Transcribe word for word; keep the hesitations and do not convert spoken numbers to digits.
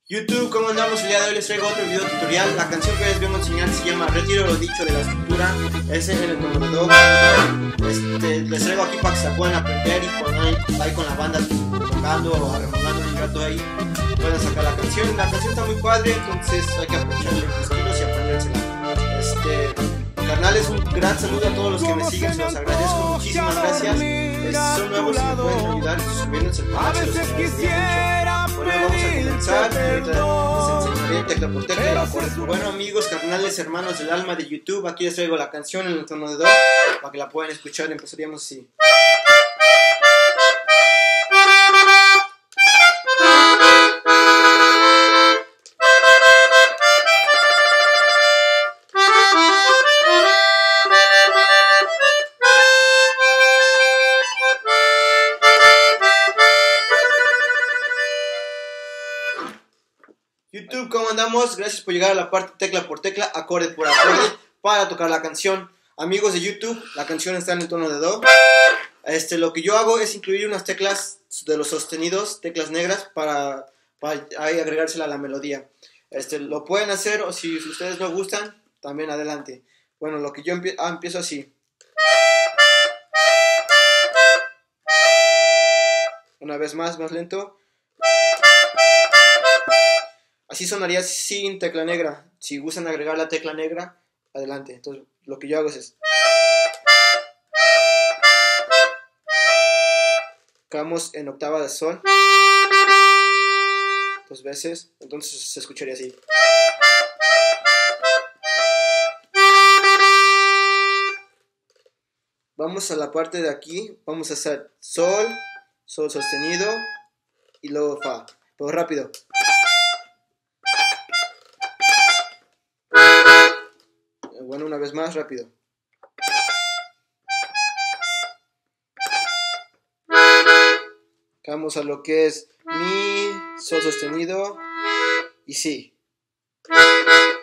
YouTube, ¿cómo andamos? El día de hoy les traigo otro video tutorial. La canción que les vengo a enseñar se llama Retiro lo dicho de la estructura. Ese es el número dos. Este, les traigo aquí para que se la puedan aprender y cuando hay, ahí con la banda tocando o arremangando un rato ahí puedan sacar la canción. La canción está muy padre, entonces hay que aprovechar los estilos y aprendérsela. Este, carnales, un gran saludo a todos los que me siguen, se los agradezco, muchísimas gracias. Si son nuevos y me pueden ayudar suscribiéndose al canal, se los agradecería mucho. Bueno, vamos a comenzar. Ahorita les enseñaré tecla por tecla. Bueno, amigos, carnales, hermanos del alma de YouTube, aquí les traigo la canción en el tono de do para que la puedan escuchar. Empezaríamos así. YouTube, ¿cómo andamos? Gracias por llegar a la parte tecla por tecla, acorde por acorde, para tocar la canción. Amigos de YouTube, la canción está en el tono de do. Este, lo que yo hago es incluir unas teclas de los sostenidos, teclas negras, para, para ahí agregársela a la melodía. Este, lo pueden hacer, o si ustedes no gustan, también adelante. Bueno, lo que yo empie ah, empiezo así. Una vez más, más lento. Así sonaría sin tecla negra. Si gustan agregar la tecla negra, adelante. Entonces, lo que yo hago es esto. Tocamos en octava de sol dos veces, entonces se escucharía así. Vamos a la parte de aquí. Vamos a hacer sol, sol sostenido y luego fa. Pero rápido. Bueno, una vez más, rápido. Vamos a lo que es mi, sol sostenido y si.